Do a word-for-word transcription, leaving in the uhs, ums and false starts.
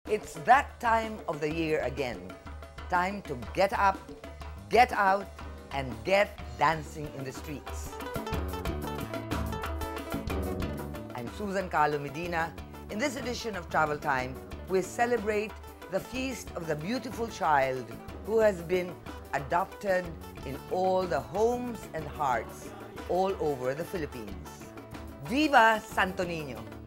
It's that time of the year again. Time to get up, get out, and get dancing in the streets. I'm Susan Carlo Medina. In this edition of Travel Time, we celebrate the feast of the beautiful child who has been adopted in all the homes and hearts all over the Philippines. Viva Santo Niño!